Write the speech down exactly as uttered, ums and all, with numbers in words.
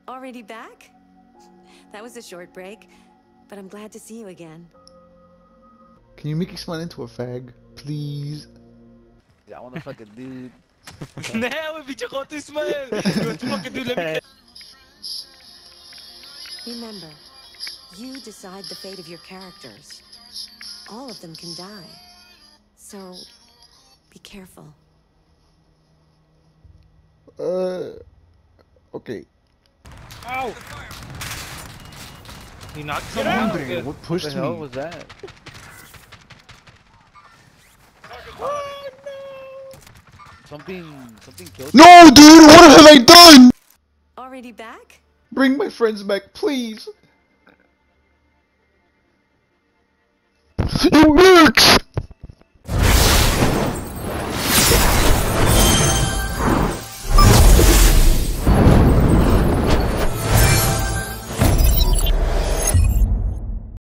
Already back? That was a short break, but I'm glad to see you again. Can you make X-Man into a fag, please? Yeah, I wanna fuck a dude. Nah, we bitch ako to Ismael. You want to fucking do let me. Remember, you decide the fate of your characters. All of them can die. So, be careful. Uh, okay. Ow! He knocked someone out. Andre, what What pushed the hell me? was that? Oh no! Something, something killed. No, dude, what have I done? Already back? Bring my friends back, please. It works!